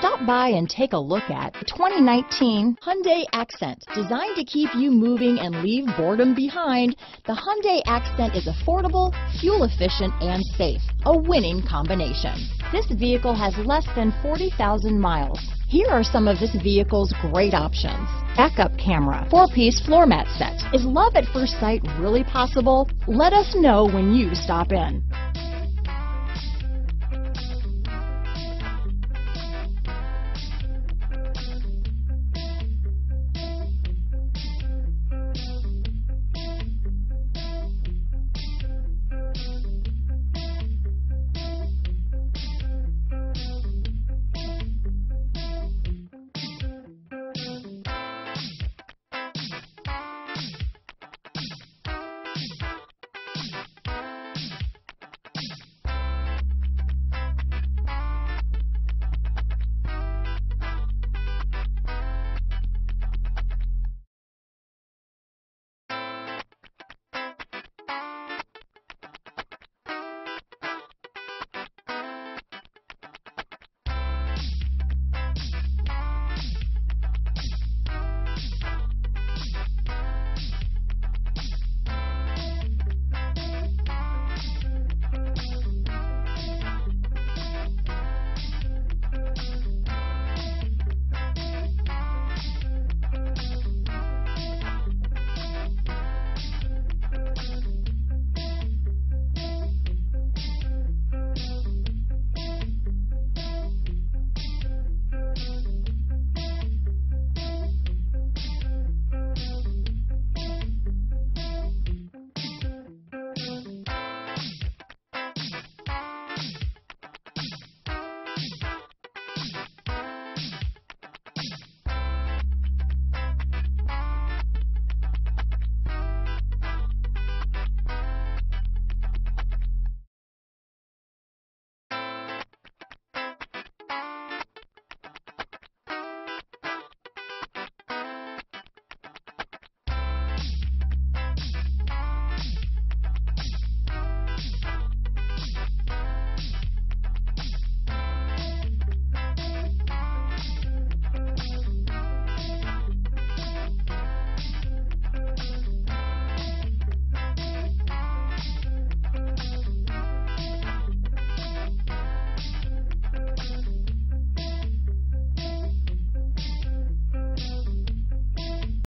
Stop by and take a look at the 2019 Hyundai Accent. Designed to keep you moving and leave boredom behind, the Hyundai Accent is affordable, fuel efficient, and safe. A winning combination. This vehicle has less than 40,000 miles. Here are some of this vehicle's great options. Backup camera, 4-piece floor mat set. Is love at first sight really possible? Let us know when you stop in.